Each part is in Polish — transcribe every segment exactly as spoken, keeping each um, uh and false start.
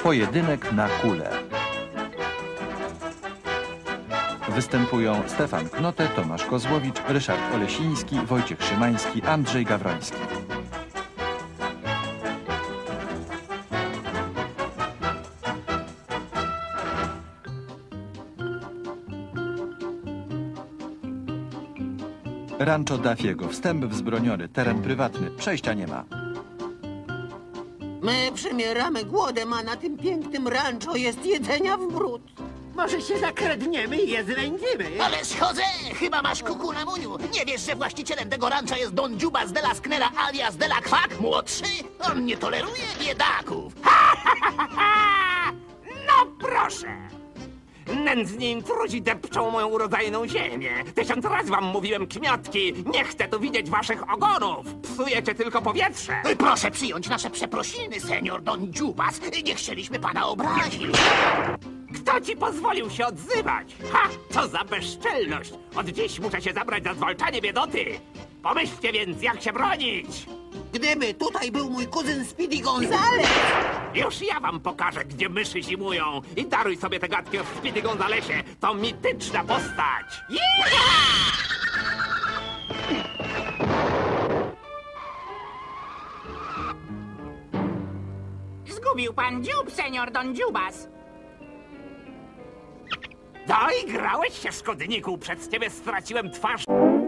Pojedynek na kule. Występują Stefan Knote, Tomasz Kozłowicz, Ryszard Olesiński, Wojciech Szymański, Andrzej Gawroński. Rancho Dafiego. Wstęp wzbroniony, teren prywatny. Przejścia nie ma. My przymieramy głodem, a na tym pięknym rancho jest jedzenia w bród. Może się zakradniemy i je zwędzimy. Ale schodzę! Chyba masz kuku na muniu. Nie wiesz, że właścicielem tego rancha jest Don Dziubas de la Sknera alias de la Kwak, młodszy? On nie toleruje biedaków. No proszę! Nędzni intruzi depczą moją urodzajną ziemię. Tysiąc razy wam mówiłem, kmiotki, nie chcę tu widzieć waszych ogonów. Psujecie tylko powietrze. Proszę przyjąć nasze przeprosiny, senior Don Dziubas. Nie chcieliśmy pana obrazić. Kto ci pozwolił się odzywać? Ha! Co za bezczelność! Od dziś muszę się zabrać za zwalczanie biedoty. Pomyślcie więc, jak się bronić. Gdyby tutaj był mój kuzyn Speedy Gonzales. Już ja wam pokażę, gdzie myszy zimują. I daruj sobie te gadki o Speedy Gonzalesie. To mityczna postać. Jecha! Zgubił pan dziób, senior Don Dziubas. Doigrałeś się, szkodniku. Przed ciebie straciłem twarz.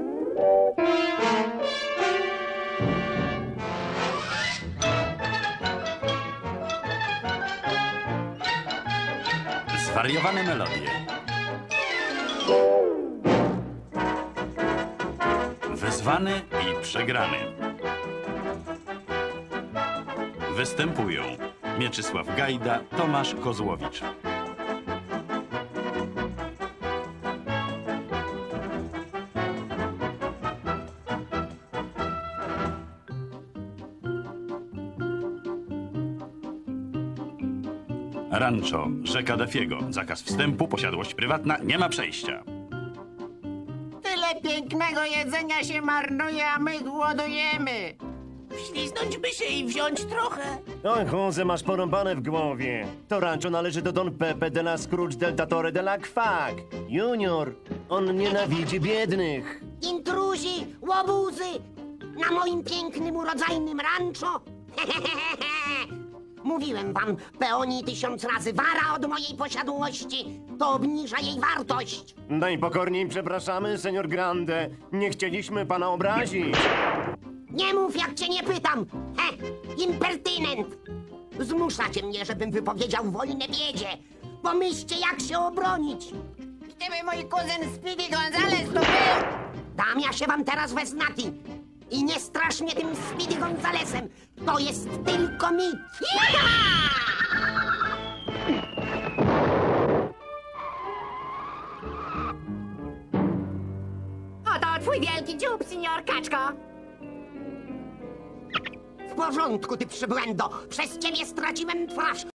Zwariowane melodie. Wyzwany i przegrany. Występują Mieczysław Gajda, Tomasz Kozłowicz. Rancho, rzeka Dafiego. Zakaz wstępu, posiadłość prywatna, nie ma przejścia. Tyle pięknego jedzenia się marnuje, a my głodujemy. Śliznąć by się i wziąć trochę. Oj, Jose, masz porąbane w głowie. To rancho należy do Don Pepe de la Scrooge del Tatore de la Kwak. Junior, on nienawidzi biednych. Intruzi, łobuzy, na moim pięknym, urodzajnym rancho. Mówiłem wam, peoni tysiąc razy, wara od mojej posiadłości. To obniża jej wartość. Najpokorniej przepraszamy, senior Grande. Nie chcieliśmy pana obrazić. Nie mów, jak cię nie pytam. He, impertynent. Zmuszacie mnie, żebym wypowiedział wojnę biedzie. Pomyślcie, jak się obronić. Gdyby mój kuzyn Speedy Gonzales tu był... Dam ja się wam teraz we znaki. I nie strasz mnie tym Speedy Gonzalesem. To jest tylko mit. Oto twój wielki dziób, senior Kaczko. W porządku, ty przybłędo. Przez ciebie straciłem twarz.